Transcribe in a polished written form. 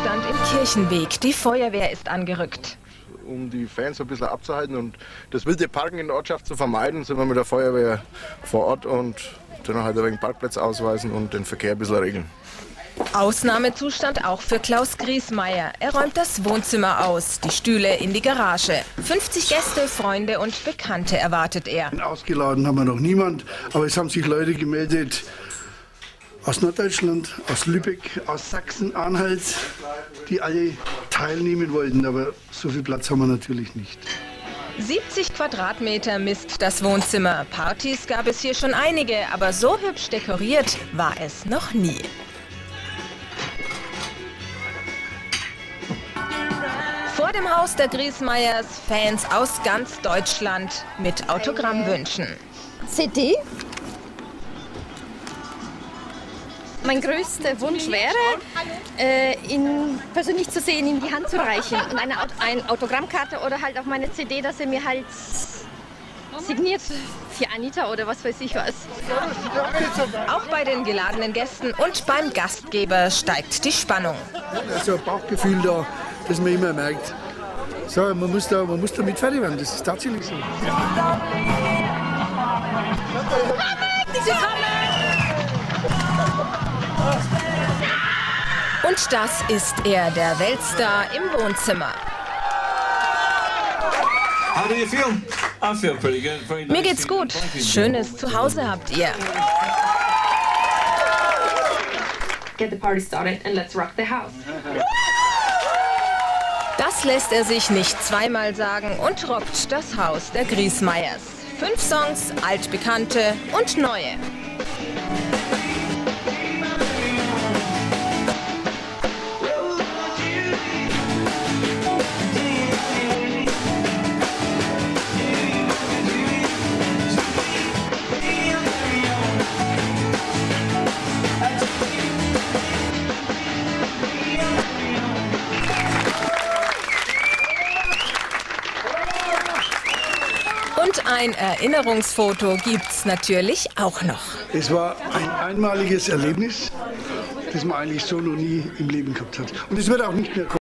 Zustand im Kirchenweg. Die Feuerwehr ist angerückt. Um die Fans ein bisschen abzuhalten und das wilde Parken in der Ortschaft zu vermeiden, sind wir mit der Feuerwehr vor Ort und dann halt ein wenig Parkplätze ausweisen und den Verkehr ein bisschen regeln. Ausnahmezustand auch für Klaus Griesmeier. Er räumt das Wohnzimmer aus, die Stühle in die Garage. 50 Gäste, Freunde und Bekannte erwartet er. Ausgeladen haben wir noch niemand, aber es haben sich Leute gemeldet aus Norddeutschland, aus Lübeck, aus Sachsen-Anhalt, die alle teilnehmen wollten, aber so viel Platz haben wir natürlich nicht. 70 Quadratmeter misst das Wohnzimmer. Partys gab es hier schon einige, aber so hübsch dekoriert war es noch nie. Vor dem Haus der Griesmeiers Fans aus ganz Deutschland mit Autogrammwünschen. CD. Mein größter Wunsch wäre, ihn persönlich zu sehen, ihm die Hand zu reichen und eine Autogrammkarte oder halt auch meine CD, dass er mir halt signiert für Anita oder was weiß ich was. Auch bei den geladenen Gästen und beim Gastgeber steigt die Spannung. Also ein Bauchgefühl da, das man immer merkt. So, man muss damit fertig werden, das ist tatsächlich so. Und das ist er, der Weltstar im Wohnzimmer. How do you feel? I feel pretty good. Very nice. Mir geht's gut. Schönes Zuhause habt ihr. Get the party started and let's rock the house. Das lässt er sich nicht zweimal sagen und rockt das Haus der Griesmeiers. 5 Songs, altbekannte und neue. Und ein Erinnerungsfoto gibt's natürlich auch noch. Es war ein einmaliges Erlebnis, das man eigentlich so noch nie im Leben gehabt hat. Und es wird auch nicht mehr kommen.